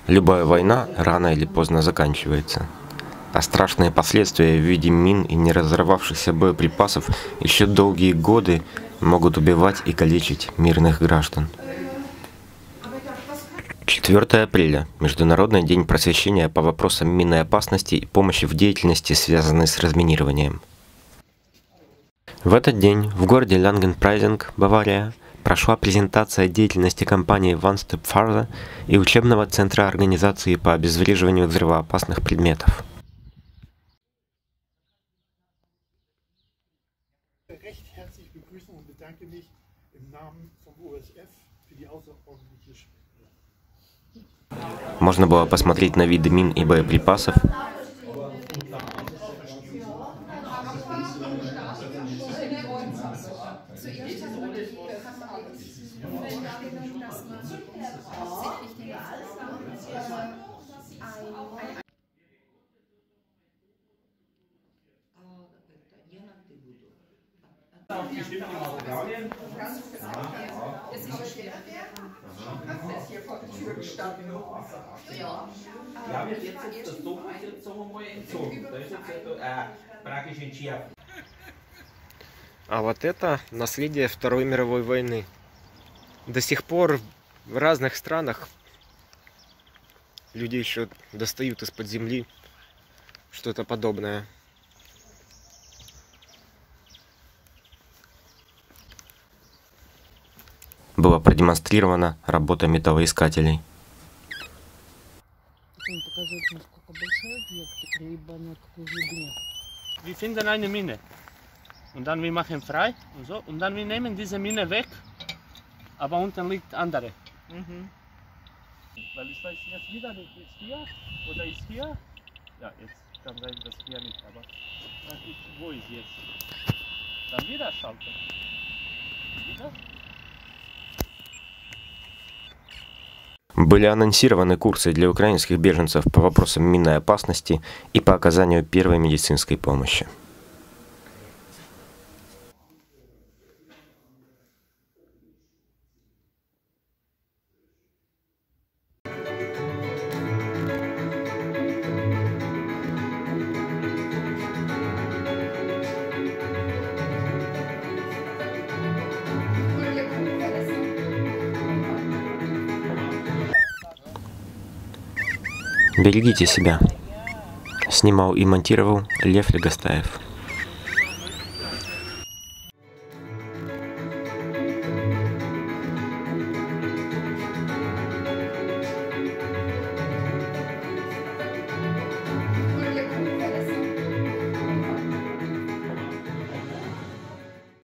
Любая война рано или поздно заканчивается, а страшные последствия в виде мин и неразорвавшихся боеприпасов еще долгие годы могут убивать и калечить мирных граждан. 4 апреля – Международный день просвещения по вопросам минной опасности и помощи в деятельности, связанной с разминированием. В этот день в городе Лангенпрайзинг, Бавария, прошла презентация деятельности компании One Step Farther и учебного центра организации по обезвреживанию взрывоопасных предметов. Можно было посмотреть на виды мин и боеприпасов, А вот это наследие Второй мировой войны. До сих пор в разных странах люди еще достают из-под земли что-то подобное. Была продемонстрирована работа металлоискателей. Wir finden eine Mine und dann wir machen frei und so und dann wir nehmen diese Mine weg, aber unten liegt andere. Weil ich weiß jetzt wieder nicht, ist hier oder ist hier? Ja, jetzt kann sein, dass hier nicht, aber wo ist jetzt? Dann wieder schalten. Wieder? Были анонсированы курсы для украинских беженцев по вопросам минной опасности и по оказанию первой медицинской помощи. Берегите себя. Снимал и монтировал Лев Легостаев.